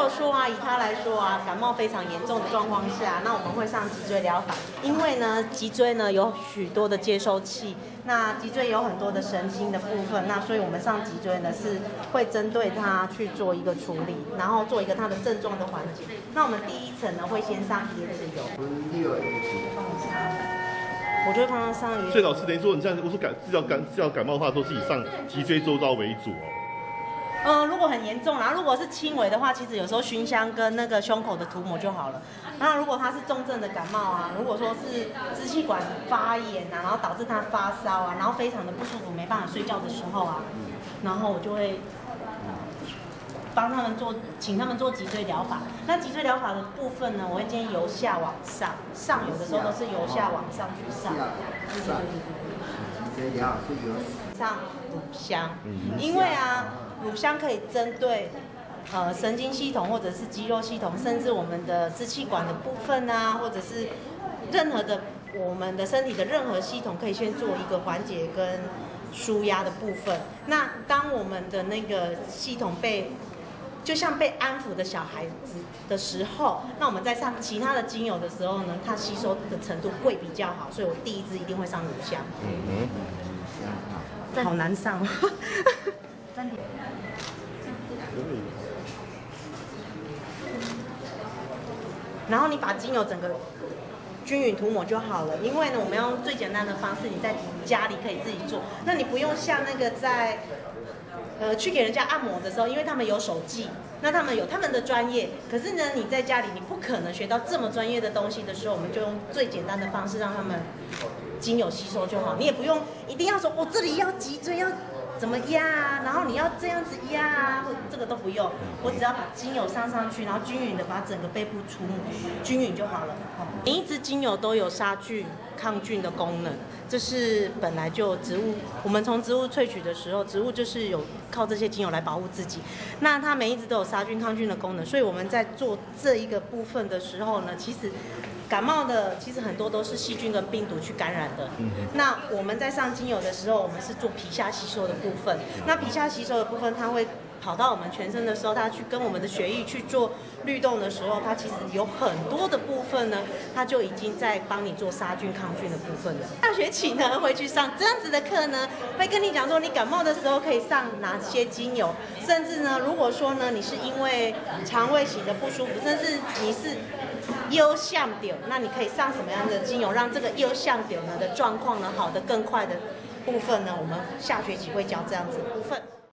果说以他来说感冒非常严重的状况下，那我们会上脊椎疗法，因为呢，脊椎呢有许多的接收器，那脊椎有很多的神经的部分，那所以我们上脊椎呢是会针对它去做一个处理，然后做一个它的症状的缓解。那我们第一层呢会先上椰子油，我就会帮他上椰子油。 所以老师等于说，你这样我说治疗感冒的话，都是以上脊椎周遭为主如果很严重，然后如果是轻微的话，其实有时候熏香跟那个胸口的涂抹就好了。那如果他是重症的感冒如果说是支气管发炎然后导致他发烧然后非常的不舒服，没办法睡觉的时候然后我就会帮他们请他们做脊椎疗法。那脊椎疗法的部分呢，我会建议由下往上，上有的时候都是由下往上去上。上乳香，因为乳香可以针对神经系统或者是肌肉系统，甚至我们的支气管的部分或者是任何的我们的身体的任何系统，可以先做一个缓解跟舒压的部分。那当我们的那个系统就像被安抚的小孩子的时候，那我们在上其他的精油的时候呢，它吸收的程度会比较好，所以我第一支一定会上乳香。好难上然后你把精油整个均匀涂抹就好了，因为呢，我们要用最简单的方式，你在家里可以自己做，那你不用像那个在去给人家按摩的时候，因为他们有手技，那他们有他们的专业，可是呢，你在家里你不可能学到这么专业的东西的时候，我们就用最简单的方式让他们精油吸收就好。你也不用一定要说我这里要脊椎要怎么压然后你要这样子压这个都不用，我只要把精油上去，然后均匀的把整个背部涂抹均匀就好了。每一支精油都有杀菌抗菌的功能，这是本来就植物，我们从植物萃取的时候，植物就是有靠这些精油来保护自己。那它每一支都有杀菌抗菌的功能，所以我们在做这一个部分的时候呢，其实感冒的其实很多都是细菌跟病毒去感染的。那我们在上精油的时候，我们是做皮下吸收的部分。那皮下吸收的部分，它会跑到我们全身的时候，它去跟我们的血液去做律动的时候，它其实有很多的部分呢，它就已经在帮你做杀菌抗菌的部分了。下学期呢会去上这样子的课呢，会跟你讲说你感冒的时候可以上哪些精油，甚至呢，如果说呢你是因为肠胃型的不舒服，甚至你是忧向点，那你可以上什么样的精油，让这个忧向点呢的状况呢好的更快的部分呢，我们下学期会教这样子的部分。